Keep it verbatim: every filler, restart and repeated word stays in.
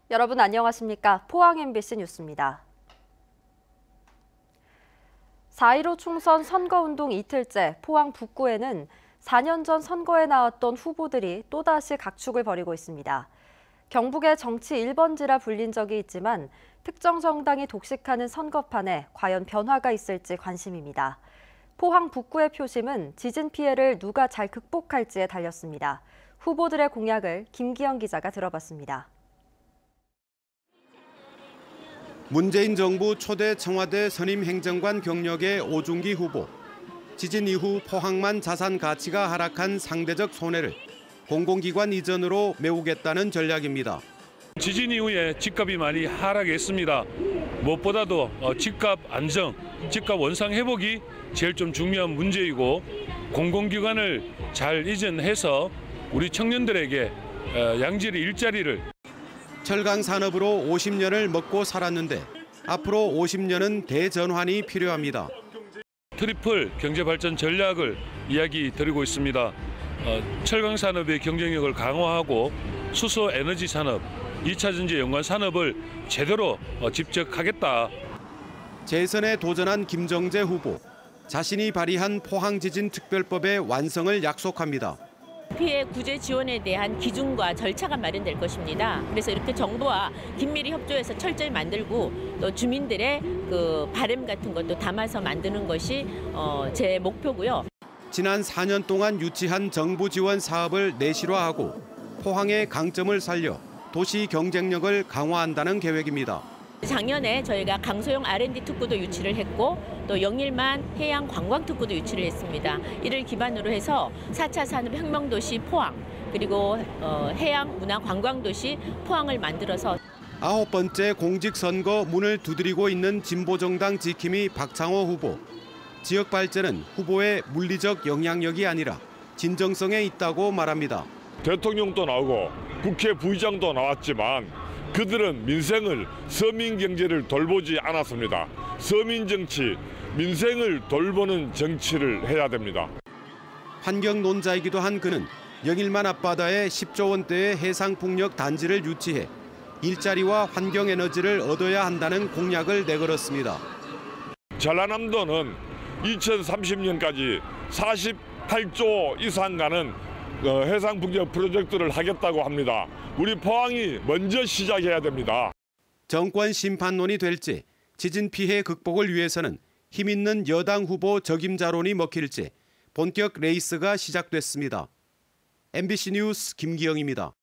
여러분 안녕하십니까? 포항 엠비씨 뉴스입니다. 사 일오 총선 선거운동 이틀째 포항 북구에는 사 년 전 선거에 나왔던 후보들이 또다시 각축을 벌이고 있습니다. 경북의 정치 일 번지라 불린 적이 있지만 특정 정당이 독식하는 선거판에 과연 변화가 있을지 관심입니다. 포항 북구의 표심은 지진 피해를 누가 잘 극복할지에 달렸습니다. 후보들의 공약을 김기영 기자가 들어봤습니다. 문재인 정부 초대 청와대 선임 행정관 경력의 오중기 후보. 지진 이후 포항만 자산 가치가 하락한 상대적 손해를 공공기관 이전으로 메우겠다는 전략입니다. 지진 이후에 집값이 많이 하락했습니다. 무엇보다도 집값 안정, 집값 원상 회복이 제일 좀 중요한 문제이고 공공기관을 잘 이전해서 우리 청년들에게 양질의 일자리를 철강 산업으로 오십 년을 먹고 살았는데 앞으로 오십 년은 대전환이 필요합니다. 트리플 경제발전 전략을 이야기 드리고 있습니다. 어, 철강 산업의 경쟁력을 강화하고 수소 에너지 산업, 이 차 전지 연관 산업을 제대로 어, 집적하겠다. 재선에 도전한 김정재 후보. 자신이 발의한 포항지진특별법의 완성을 약속합니다. 피해 구제 지원에 대한 기준과 절차가 마련될 것입니다. 그래서 이렇게 정부와 긴밀히 협조해서 철저히 만들고 또 주민들의 그 바람 같은 것도 담아서 만드는 것이 어, 제 목표고요. 지난 사 년 동안 유치한 정부 지원 사업을 내실화하고 포항의 강점을 살려 도시 경쟁력을 강화한다는 계획입니다. 작년에 저희가 강소형 알 앤 디 특구도 유치를 했고 또 영일만 해양 관광 특구도 유치를 했습니다. 이를 기반으로 해서 사 차 산업혁명도시 포항 그리고 어, 해양 문화 관광도시 포항을 만들어서 아홉 번째 공직선거 문을 두드리고 있는 진보정당 지킴이 박창호 후보. 지역 발전은 후보의 물리적 영향력이 아니라 진정성에 있다고 말합니다. 대통령도 나오고 국회 부의장도 나왔지만 그들은 민생을, 서민 경제를 돌보지 않았습니다. 서민 정치, 민생을 돌보는 정치를 해야 됩니다. 환경 논자이기도 한 그는 영일만 앞바다에 십조 원대의 해상풍력 단지를 유치해 일자리와 환경에너지를 얻어야 한다는 공약을 내걸었습니다. 전라남도는 이천삼십 년까지 사십팔조 이상 가는 해상풍력 프로젝트를 하겠다고 합니다. 우리 포항이 먼저 시작해야 됩니다. 정권 심판론이 될지 지진 피해 극복을 위해서는 힘 있는 여당 후보 적임자론이 먹힐지 본격 레이스가 시작됐습니다. 엠비씨 뉴스 김기영입니다.